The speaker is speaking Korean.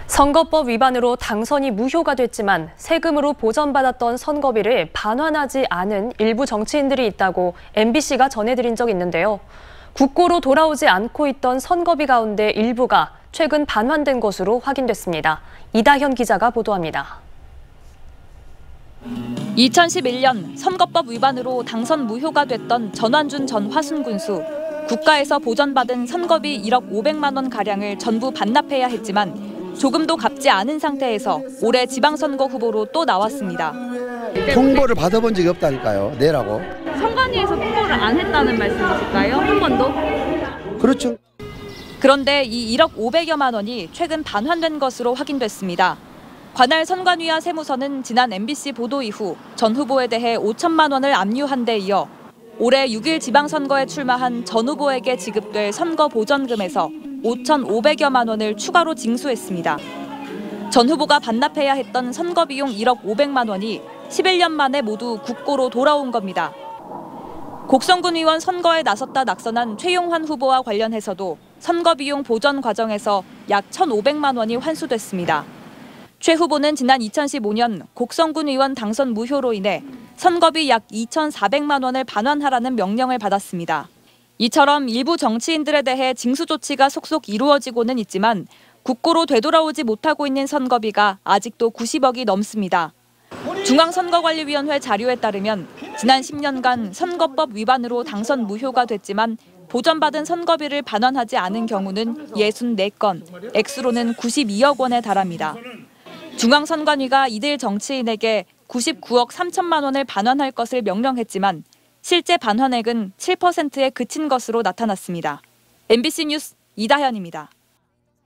선거법 위반으로 당선이 무효가 됐지만 세금으로 보전받았던 선거비를 반환하지 않은 일부 정치인들이 있다고 MBC가 전해드린 적이 있는데요. 국고로 돌아오지 않고 있던 선거비 가운데 일부가 최근 반환된 것으로 확인됐습니다. 이다현 기자가 보도합니다. 2011년 선거법 위반으로 당선 무효가 됐던 전완준 전 화순군수. 국가에서 보전받은 선거비 1억 500만 원가량을 전부 반납해야 했지만 조금도 갚지 않은 상태에서 올해 지방선거 후보로 또 나왔습니다. 통보를 받아본 적이 없다니까요. 내라고. 선관위에서 통보를 안 했다는 말씀이실까요? 한 번도? 그렇죠. 그런데 이 1억 500여만 원이 최근 반환된 것으로 확인됐습니다. 관할 선관위와 세무서는 지난 MBC 보도 이후 전 후보에 대해 5천만 원을 압류한 데 이어 올해 6일 지방선거에 출마한 전 후보에게 지급될 선거 보전금에서 5,500여만 원을 추가로 징수했습니다. 전 후보가 반납해야 했던 선거비용 1억 500만 원이 11년 만에 모두 국고로 돌아온 겁니다. 곡성군 의원 선거에 나섰다 낙선한 최용환 후보와 관련해서도 선거비용 보전 과정에서 약 1,500만 원이 환수됐습니다. 최 후보는 지난 2015년 곡성군 의원 당선 무효로 인해 선거비 약 2,400만 원을 반환하라는 명령을 받았습니다. 이처럼 일부 정치인들에 대해 징수 조치가 속속 이루어지고는 있지만 국고로 되돌아오지 못하고 있는 선거비가 아직도 90억이 넘습니다. 중앙선거관리위원회 자료에 따르면 지난 10년간 선거법 위반으로 당선 무효가 됐지만 보전받은 선거비를 반환하지 않은 경우는 64건, 액수로는 92억 원에 달합니다. 중앙선관위가 이들 정치인에게 99억 3천만 원을 반환할 것을 명령했지만 실제 반환액은 7%에 그친 것으로 나타났습니다. MBC 뉴스 이다현입니다.